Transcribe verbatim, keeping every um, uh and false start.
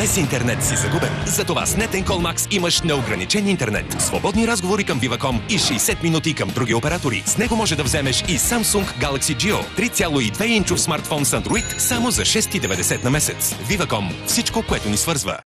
Без интернет си загубен. Затова с Net and Call Max имаш неограничен интернет, свободни разговори към Viva.com и шейсет минути към други оператори. С него може да вземеш и Samsung Galaxy Geo три цяло и две инчов смартфон с Android само за шест деветдесет на месец. Viva.com. Всичко, което ни свързва.